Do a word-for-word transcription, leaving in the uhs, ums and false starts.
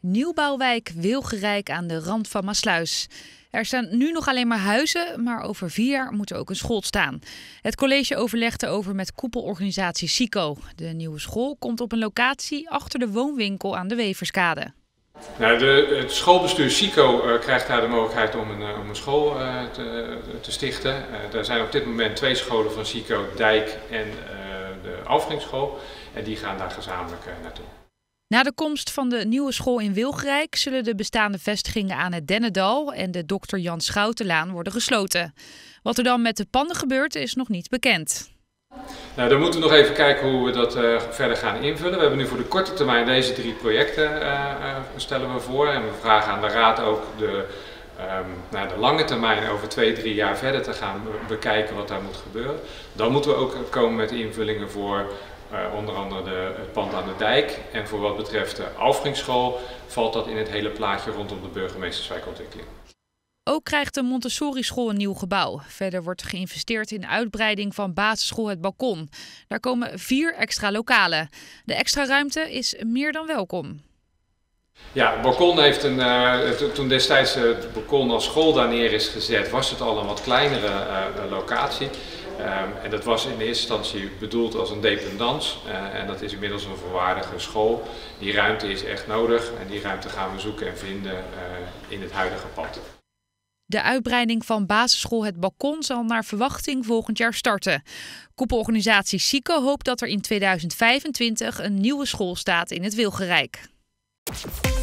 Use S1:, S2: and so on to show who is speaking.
S1: Nieuwbouwwijk Wilgerijk aan de rand van Maassluis. Er staan nu nog alleen maar huizen, maar over vier jaar moet er ook een school staan. Het college overlegt erover met koepelorganisatie SICO. De nieuwe school komt op een locatie achter de woonwinkel aan de Weverskade.
S2: Nou, de, het schoolbestuur SICO uh, krijgt daar de mogelijkheid om een, uh, om een school uh, te, te stichten. Uh, er zijn op dit moment twee scholen van SICO, Dijk en uh, de Alfringschool. En die gaan daar gezamenlijk uh, naartoe.
S1: Na de komst van de nieuwe school in Wilgerijk zullen de bestaande vestigingen aan het Dennendal en de dokter Jan Schoutenlaan worden gesloten. Wat er dan met de panden gebeurt is nog niet bekend.
S2: Nou, dan moeten we nog even kijken hoe we dat uh, verder gaan invullen. We hebben nu voor de korte termijn deze drie projecten uh, uh, stellen we voor. En we vragen aan de Raad ook de, um, naar de lange termijn over twee, drie jaar verder te gaan bekijken wat daar moet gebeuren. Dan moeten we ook komen met invullingen voor uh, onder andere de, het pand aan de dijk. En voor wat betreft de Alfringschool valt dat in het hele plaatje rondom de burgemeesterswijkontwikkeling.
S1: Ook krijgt de Montessori-school een nieuw gebouw. Verder wordt geïnvesteerd in de uitbreiding van basisschool Het Balkon. Daar komen vier extra lokalen. De extra ruimte is meer dan welkom.
S2: Ja, het balkon heeft een, uh, toen destijds het balkon als school daar neer is gezet, was het al een wat kleinere uh, locatie. Um, en dat was in eerste instantie bedoeld als een dependance. Uh, en dat is inmiddels een volwaardige school. Die ruimte is echt nodig en die ruimte gaan we zoeken en vinden uh, in het huidige pand.
S1: De uitbreiding van basisschool Het Balkon zal naar verwachting volgend jaar starten. Koepelorganisatie SICO hoopt dat er in tweeduizend vijfentwintig een nieuwe school staat in het Wilgerijk.